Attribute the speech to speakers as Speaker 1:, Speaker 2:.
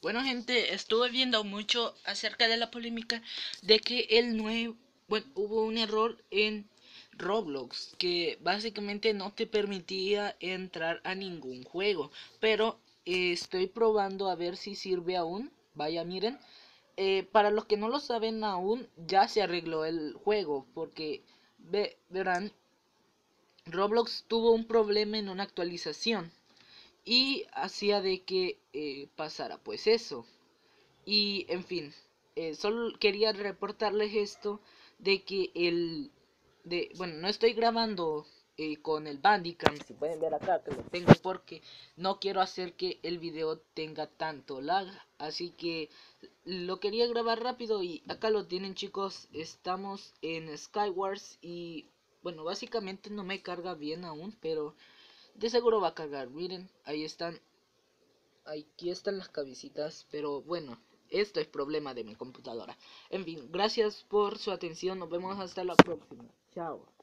Speaker 1: Bueno, gente, estuve viendo mucho acerca de la polémica de que hubo un error en Roblox que básicamente no te permitía entrar a ningún juego, pero estoy probando a ver si sirve aún. Vaya, miren, para los que no lo saben aún, ya se arregló el juego porque verán, Roblox tuvo un problema en una actualización y hacía de que pasara pues eso. Y en fin, solo quería reportarles esto de que bueno, no estoy grabando con el Bandicam, si pueden ver acá que lo tengo, porque no quiero hacer que el video tenga tanto lag, así que lo quería grabar rápido y acá lo tienen, chicos. Estamos en Skywars y bueno, básicamente no me carga bien aún, pero de seguro va a cargar. Miren, ahí están. Aquí están las cabecitas, pero bueno, esto es problema de mi computadora. En fin, gracias por su atención, nos vemos hasta la próxima. Chao.